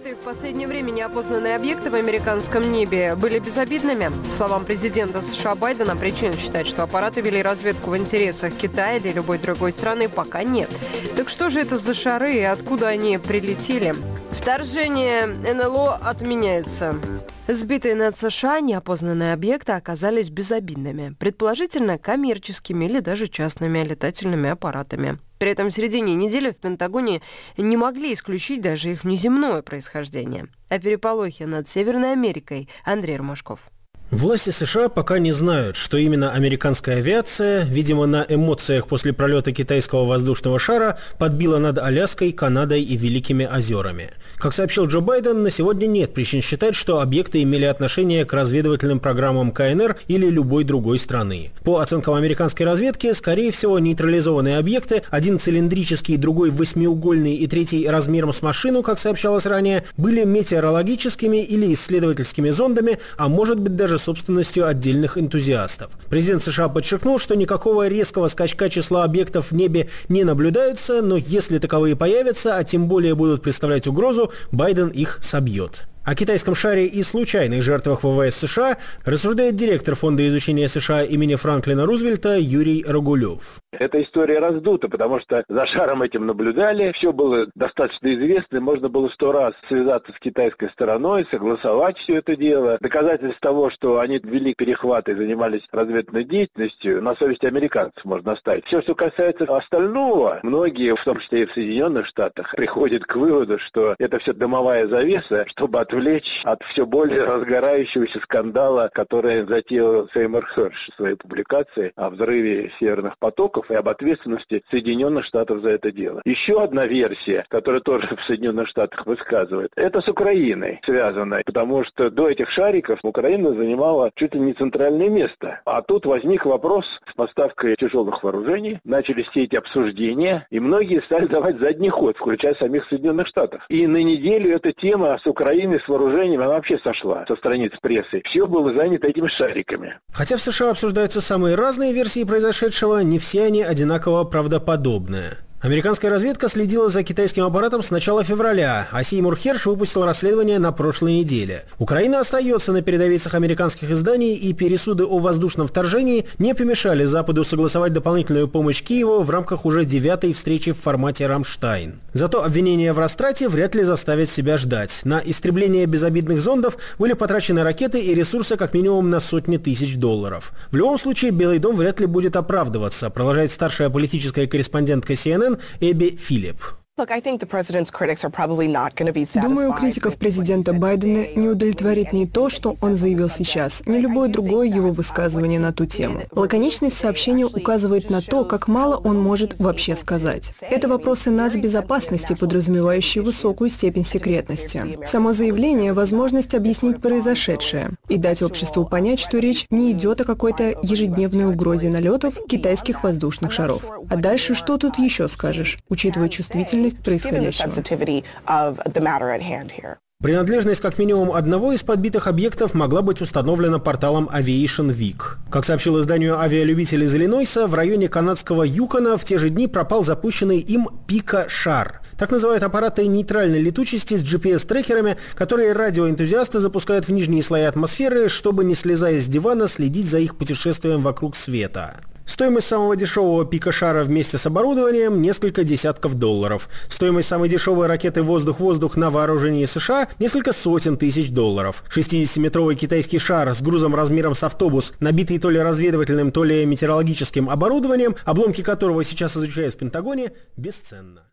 Сбитые в последнее время неопознанные объекты в американском небе были безобидными. По словам президента США Байдена, причин считать, что аппараты вели разведку в интересах Китая или любой другой страны, пока нет. Так что же это за шары и откуда они прилетели? Вторжение НЛО отменяется. Сбитые над США неопознанные объекты оказались безобидными, предположительно коммерческими или даже частными летательными аппаратами. При этом в середине недели в Пентагоне не могли исключить даже их внеземное происхождение. О переполохе над Северной Америкой Андрей Ромашков. Власти США пока не знают, что именно американская авиация, видимо, на эмоциях после пролета китайского воздушного шара, подбила над Аляской, Канадой и Великими озерами. Как сообщил Джо Байден, на сегодня нет причин считать, что объекты имели отношение к разведывательным программам КНР или любой другой страны. По оценкам американской разведки, скорее всего, нейтрализованные объекты, один цилиндрический, другой восьмиугольный и третий размером с машину, как сообщалось ранее, были метеорологическими или исследовательскими зондами, а может быть даже собственностью отдельных энтузиастов. Президент США подчеркнул, что никакого резкого скачка числа объектов в небе не наблюдается, но если таковые появятся, а тем более будут представлять угрозу, Байден их собьет. О китайском шаре и случайных жертвах ВВС США рассуждает директор Фонда изучения США имени Франклина Рузвельта Юрий Рогулев. Эта история раздута, потому что за шаром этим наблюдали, все было достаточно известно, можно было 100 раз связаться с китайской стороной, согласовать все это дело. Доказательств того, что они ввели перехваты и занимались разведывательной деятельностью, на совести американцев можно оставить. Все, что касается остального, многие, в том числе и в Соединенных Штатах, приходят к выводу, что это все дымовая завеса, чтобы отвлечь от все более разгорающегося скандала, который затеял Сеймур Херш в своей публикации о взрыве северных потоков и об ответственности Соединенных Штатов за это дело. Еще одна версия, которая тоже в Соединенных Штатах высказывает, это с Украиной связано, потому что до этих шариков Украина занимала чуть ли не центральное место. А тут возник вопрос с поставкой тяжелых вооружений, начались все эти обсуждения, и многие стали давать задний ход, включая самих Соединенных Штатов. И на неделю эта тема с Украиной, с вооружением, она вообще сошла со страниц прессы. Все было занято этими шариками. Хотя в США обсуждаются самые разные версии произошедшего, не все они одинаково правдоподобные. Американская разведка следила за китайским аппаратом с начала февраля, а Сеймур Херш выпустил расследование на прошлой неделе. Украина остается на передовицах американских изданий, и пересуды о воздушном вторжении не помешали Западу согласовать дополнительную помощь Киеву в рамках уже 9-й встречи в формате «Рамштайн». Зато обвинения в растрате вряд ли заставят себя ждать. На истребление безобидных зондов были потрачены ракеты и ресурсы как минимум на сотни тысяч долларов. В любом случае, Белый дом вряд ли будет оправдываться, продолжает старшая политическая корреспондентка CNN Эбби Филипп. Думаю, критиков президента Байдена не удовлетворит ни то, что он заявил сейчас, ни любое другое его высказывание на ту тему. Лаконичность сообщения указывает на то, как мало он может вообще сказать. Это вопросы нацбезопасности, подразумевающие высокую степень секретности. Само заявление – возможность объяснить произошедшее и дать обществу понять, что речь не идет о какой-то ежедневной угрозе налетов китайских воздушных шаров. А дальше что тут еще скажешь, учитывая чувствительность происходящего? Принадлежность как минимум одного из подбитых объектов могла быть установлена порталом Aviation Week. Как сообщил изданию авиалюбитель из Иллинойса, в районе канадского Юкона в те же дни пропал запущенный им Пика-шар. Так называют аппараты нейтральной летучести с GPS-трекерами, которые радиоэнтузиасты запускают в нижние слои атмосферы, чтобы, не слезая с дивана, следить за их путешествием вокруг света. Стоимость самого дешевого Пика-шара вместе с оборудованием – несколько десятков долларов. Стоимость самой дешевой ракеты «Воздух-воздух» на вооружении США – несколько сотен тысяч долларов. 60-метровый китайский шар с грузом размером с автобус, набитый то ли разведывательным, то ли метеорологическим оборудованием, обломки которого сейчас изучают в Пентагоне, бесценно.